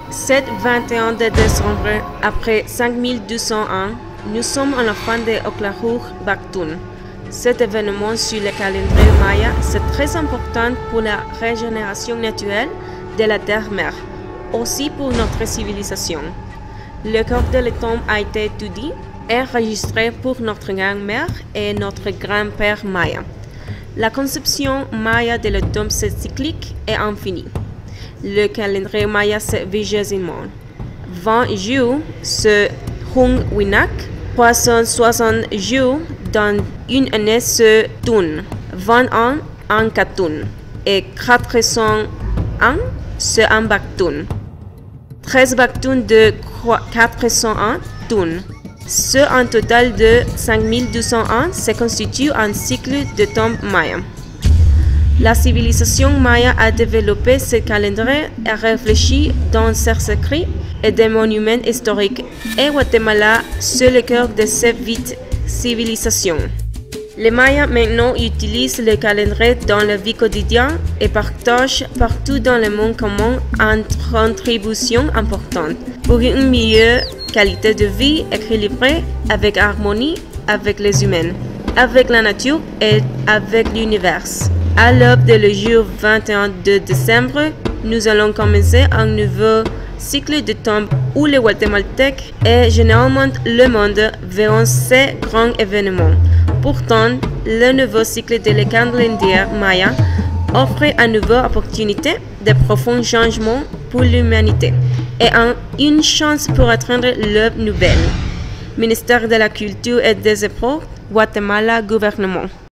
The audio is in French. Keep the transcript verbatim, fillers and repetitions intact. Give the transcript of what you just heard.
Ce vingt et un de décembre, après cinq mille deux cents ans, nous sommes en la fin de Oklahur Baktun. Cet événement sur le calendrier maya, c'est très important pour la régénération naturelle de la terre-mère, aussi pour notre civilisation. Le corps de la tombe a été étudié et enregistré pour notre grand-mère et notre grand-père maya. La conception maya de la tombe cyclique est infinie. Le calendrier maya c'est vigésimo. vingt jours se Hung Winak, trois cent soixante jours dans une année se Tun, vingt ans en Katun et quatre cents ans se en Baktun. treize Baktun de quatre cents ans Tun. Ce en total de cinq mille deux cents ans se constitue un cycle de tombe maya. La civilisation maya a développé ce calendrier et réfléchi dans ses secrets et des monuments historiques, et Guatemala, c'est le cœur de cette vite civilisation. Les Mayas maintenant utilisent le calendrier dans la vie quotidienne et partagent partout dans le monde commun une contribution importante pour une meilleure qualité de vie équilibrée avec harmonie avec les humains, avec la nature et avec l'univers. À l'aube de le jour vingt et un de décembre, nous allons commencer un nouveau cycle de tombe où les Guatémaltèques et généralement le monde verront ces grands événements. Pourtant, le nouveau cycle de le calendrier maya offre une nouvelle opportunité de profonds changements pour l'humanité et un, une chance pour atteindre l'œuvre nouvelle. Ministère de la Culture et des Sports, Guatemala, gouvernement.